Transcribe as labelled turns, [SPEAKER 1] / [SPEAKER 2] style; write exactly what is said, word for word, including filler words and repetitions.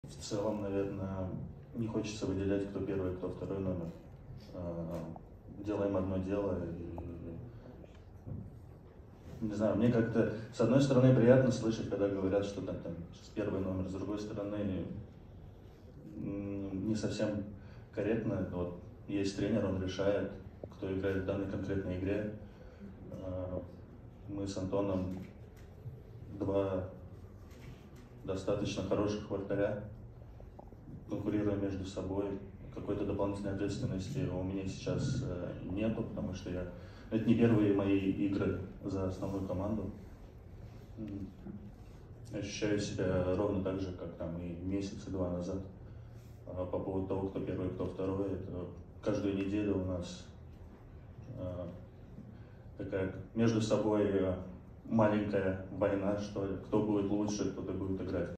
[SPEAKER 1] В целом, наверное, не хочется выделять, кто первый, кто второй номер. Делаем одно дело. И, не знаю, мне как-то, с одной стороны, приятно слышать, когда говорят, что там, там первый номер, с другой стороны, не совсем корректно. Вот есть тренер, он решает, кто играет в данной конкретной игре. Мы с Антоном два достаточно хороших вратаря, конкурируя между собой. Какой-то дополнительной ответственности у меня сейчас нету, потому что я... это не первые мои игры за основную команду. Ощущаю себя ровно так же, как там и месяца-два назад. А по поводу того, кто первый, кто второй, это каждую неделю у нас такая между собой маленькая война, что ли. Кто будет лучше, кто-то будет играть.